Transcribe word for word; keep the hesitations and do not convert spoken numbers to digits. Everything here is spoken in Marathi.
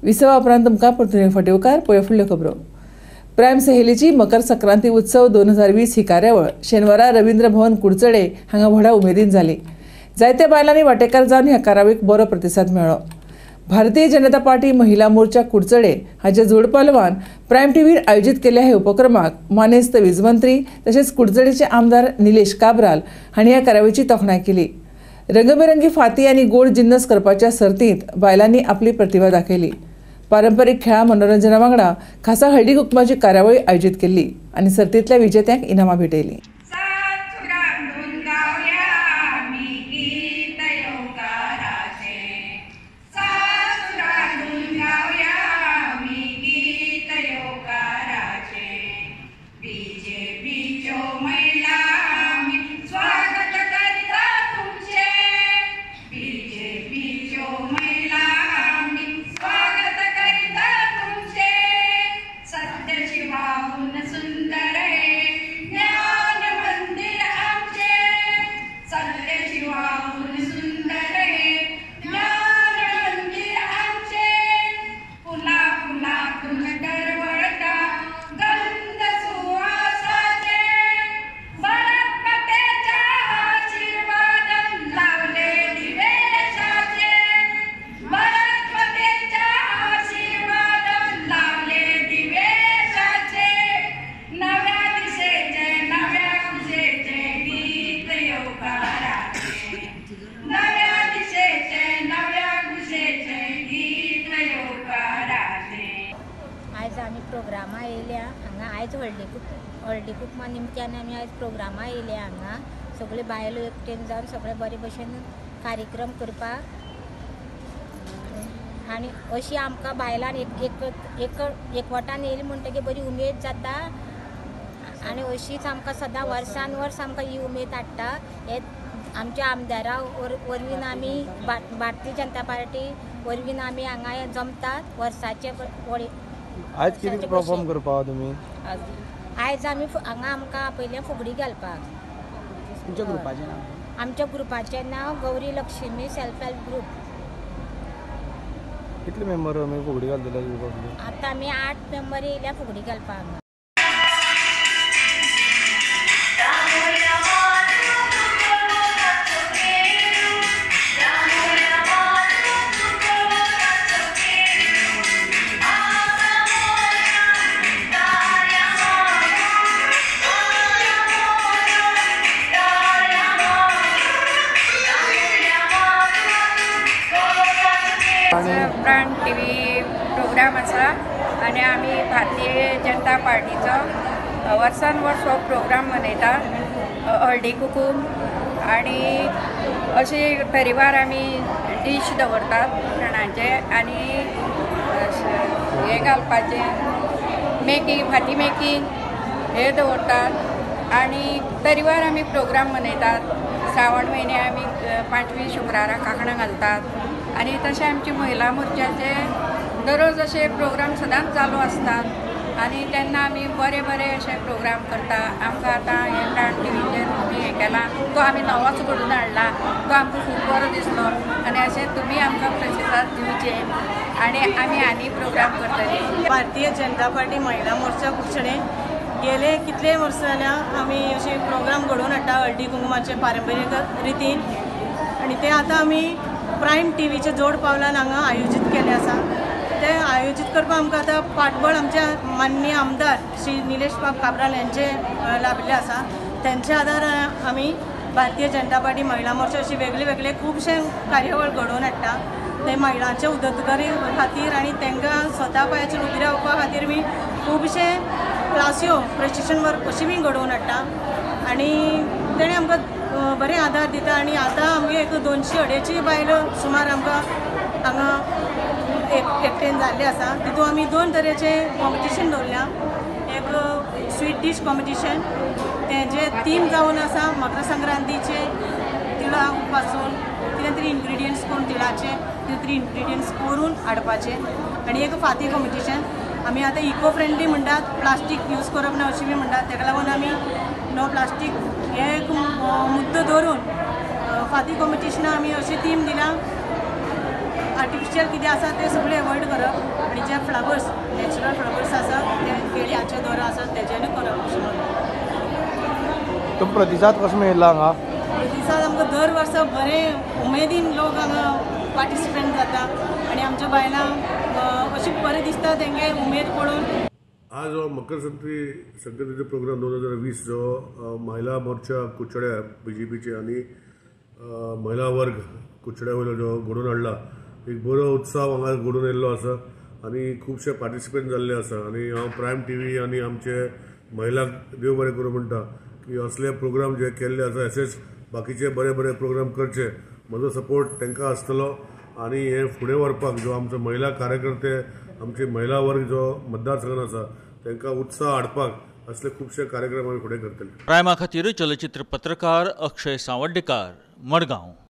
विसवा उपरांत तुमकां परतून फाटी उपकार पळय फुडल्यो खबरो। प्रायम सहेलीची मकर संक्रांती उत्सव दोन हजार वीस ही कार्यावळ शेनवारा रवींद्र भवन कुडचडे हांगा व्हडा उमेदीन जाली। जायत्या बायलांनी वांटेकार जावन ह्या कार्यावळीक बरो प्रतिसाद मेळ्ळो। भारतीय जनता पार्टी महिला मोर्चा कुडचडे हाचे जोड पालवान प्रायम टीव्हीर आयोजित केल्ल्या हे उपक्रमाक मानेस्त वीज मंत्री तशेंच कुडचडेचे आमदार निलेश काब्राल हांणी ह्या कार्यावळीची तोखणाय केली। रंगबेरंगी फाती आनी गोड जिन्नस करपाच्या सर्तींत बायलांनी आपली प्रतिभा दाखयली। पारंपारीक खेळा मनोरंजना वांगडा खासा हळदी कुकुमाची कार्यावळी आयोजीत केल्ली आनी सर्तींतल्या विजेत्यांक इनामां भेटयलीं। आज आमी प्रोग्रामा येयल्या हांगा आयज हळदी कुक हळदी कुकमा निमत्यान आमी आयज प्रोग्रामा येयल्या हांगा सगळे बायलो एकटेन जावन सगळे बरे भशेन कार्यक्रम करपाक आनी अशी आमकां बायलांक एक एक एक एकवटान येयली म्हणटकीर बरी उमेद जाता आनी अशीच आमकां सदां वर्सान वर्स आमकां ही उमेद हाडटा। हे आमच्या आमदारा वरवीं आमी भारतीय जनता पार्टी वरवीं आमी हांगा जमतात वर्साचे आज कितें परफॉर्म करपाक तुमी? आयज आमी हांगा आमकां पयलें फुगडी घालपाक। तुमच्या ग्रुपाचें नांव? आमच्या ग्रुपाचें नांव Gauri Lakshmi self help group. कितले मेंबर आमी फुगडी घालतले ग्रुपांतले? आतां आमी आठ मेंबर येयल्या फुगडी घालपाक हांगा। प्रायम टीव्ही प्रोग्राम आसा आनी आमी भारतीय जनता पार्टीचो वर्सान वर्स हो प्रोग्राम मनयता हळदी कुकूम आनी अशे तरेवार आमी डीश दवरतात सणांचे आनी हे घालपाचें मेकींग फाती मेकींग हे दवरतात आनी तरेवार आमी प्रोग्राम मनयतात। श्रावण म्हयने आमी पांचवी शुक्रारा कांकणां घालतात आनी तशें आमचे महिला मोर्चाचे दररोज अशे प्रोग्राम सदांच चालू आसतात आनी तेन्ना आमी बरे बरे अशे प्रोग्राम करता। आमकां आतां हे प्रायम टीव्हीचेर तुमी हें केला तो आमी नवोच घडोवन हाडला तो आमकां खूब बरो दिसलो आनी अशें तुमी आमकां प्रतिसाद दिवचे आनी आमी आनी प्रोग्राम करतली। भारतीय जनता पार्टी महिला मोर्चा कुडचडे गेले कितले वर्स जाल्यार आमी अशे प्रोग्राम घडोवन हाडटा हळदी कुंकुमाचे पारंपारीक रितीन आनी ते आतां आमी प्रायम टीव्हीचे जोड पावलान हांगा आयोजीत केले आसा। ते आयोजीत करपाक आमकां आतां फाटबळ आमच्या माननीय आमदार श्री निलेश बाब काब्राल यांचे लाभले आसा। त्यांच्या आदार आमी भारतीय जनता पार्टी महिला मोर्चा अशी वेगळे वेगळे खुबशे कार्यावळ घडोवन हाडटा। ते महिलांचे उदरगती खातीर आनी तांकां स्वता पांयाचेर उबी रावपा खातीर बी खुबशे क्लास्यो प्रशिक्षण वर्क अशी बी घडोवन हाडटा आनी तेणें आमकां बरे आदार दिता आनी आतां आमगे एक दोनशे अडेची बायलो सुमार आमकां हांगा एक एकटेन जाल्ले आसा। तितून आमी दोन तरेचे कॉम्पिटिशन दवरल्या। एक स्वीट डीश कॉम्पिटिशन तेजे थीम जावन आसा मकर संक्रांतीचे तिळा पासून कितें तरी इन्ग्रिडियंट्स करून तिळाचे कितें तरी इन्ग्रिडियंट्स करून हाडपाचे आनी एक फाती कॉम्पिटिशन आमी आतां इको फ्रेंडली म्हणटात प्लास्टीक यूज करप ना अशें बी म्हणटात ताका लागून आमी नो प्लास्टीक हे एक मुद्दो धरून फाती कॉम्पिटिशनां आमी अशी थीम दिला आर्टिफिशियल कितें आसा तें सगळें अवॉयड करप आसा तेज्यानूय करप अशें म्हणटा. तो प्रतिसाद कसो मेळिल्लो हांगा? प्रतिसाद आमकां दर वर्सा बरें उमेदीन लोक हांगा पार्टिसिपेंट जाता आनी आमच्या बायलांक अशें बरें दिसता तेंगे उमेद पळोवन. आज हो मकर संक्रांती संक्रांतीचो प्रोग्राम दोन हजार वीस जो महिला मोर्चा कुचड्या बीजेपीचे आनी महिला वर्ग कुचड्या वयलो जो घडोवन हाडला एक बरो उत्सव हांगा घडोवन येयल्लो आसा आनी खुबशे पार्टिसिपेंट जाल्ले आसा आनी हांव प्रायम टीव्ही आनी आमचे महिलांक देव बरें करूं म्हणटा की असले प्रोग्राम जे केल्ले आसा अशेच बाकीचे बरे बरे प्रोग्राम करचे. म्हजो सपोर्ट तांकां आसतलो आनी हे फुडें व्हरपाक जो आमचो महिला कार्यकर्ते आमचे महिला वर्ग जो मतदारसंघात आसा तांकां उत्साह हाडपाक असले खुबशे कार्यक्रम आमी फुडें करतले. प्रायमा खातीर चलचित्र पत्रकार अक्षय सावड्डेकार, मडगांव.